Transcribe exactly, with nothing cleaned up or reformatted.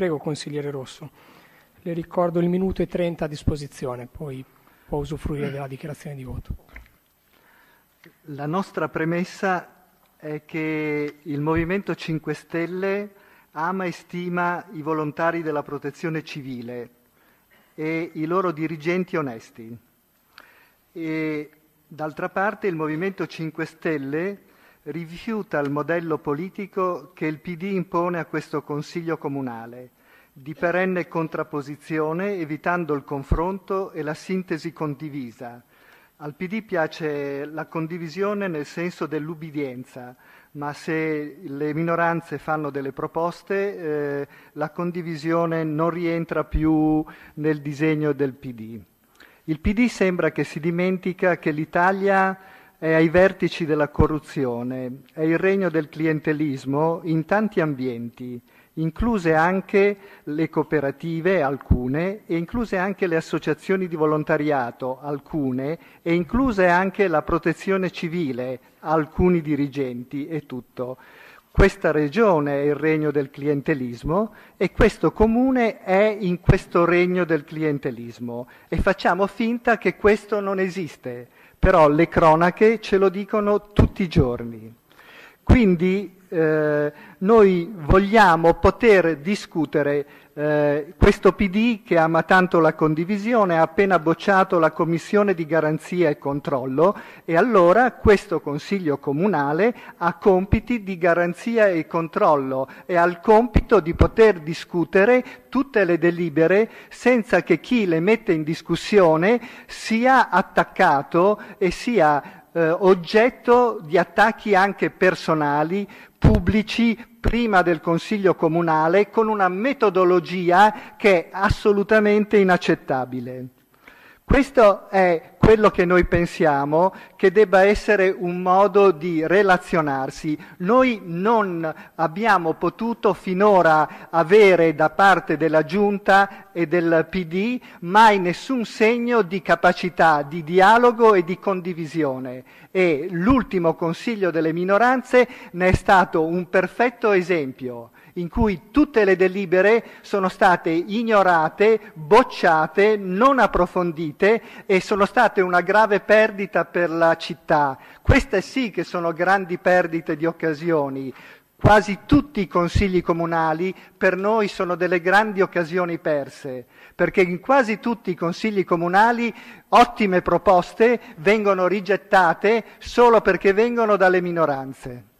Prego, consigliere Rosso. Le ricordo il minuto e trenta a disposizione, poi può usufruire della dichiarazione di voto. La nostra premessa è che il Movimento cinque Stelle ama e stima i volontari della protezione civile e i loro dirigenti onesti. E d'altra parte il Movimento cinque Stelle rifiuta il modello politico che il P D impone a questo Consiglio Comunale, di perenne contrapposizione, evitando il confronto e la sintesi condivisa. Al P D piace la condivisione nel senso dell'ubbidienza, ma se le minoranze fanno delle proposte, eh, la condivisione non rientra più nel disegno del P D. Il P D sembra che si dimentica che l'Italia è ai vertici della corruzione, è il regno del clientelismo in tanti ambienti, incluse anche le cooperative, alcune, e incluse anche le associazioni di volontariato, alcune, e incluse anche la protezione civile, alcuni dirigenti e tutto. Questa regione è il regno del clientelismo e questo comune è in questo regno del clientelismo e facciamo finta che questo non esiste, però le cronache ce lo dicono tutti i giorni. Quindi eh, noi vogliamo poter discutere eh, questo P D che ama tanto la condivisione, ha appena bocciato la commissione di garanzia e controllo e allora questo Consiglio Comunale ha compiti di garanzia e controllo e ha il compito di poter discutere tutte le delibere senza che chi le mette in discussione sia attaccato e sia Eh, oggetto di attacchi anche personali, pubblici, prima del Consiglio Comunale, con una metodologia che è assolutamente inaccettabile. Questo è quello che noi pensiamo che debba essere un modo di relazionarsi. Noi non abbiamo potuto finora avere da parte della Giunta e del P D mai nessun segno di capacità di dialogo e di condivisione e l'ultimo Consiglio delle minoranze ne è stato un perfetto esempio, in cui tutte le delibere sono state ignorate, bocciate, non approfondite e sono state una grave perdita per la città. Queste sì che sono grandi perdite di occasioni. Quasi tutti i consigli comunali per noi sono delle grandi occasioni perse, perché in quasi tutti i consigli comunali ottime proposte vengono rigettate solo perché vengono dalle minoranze.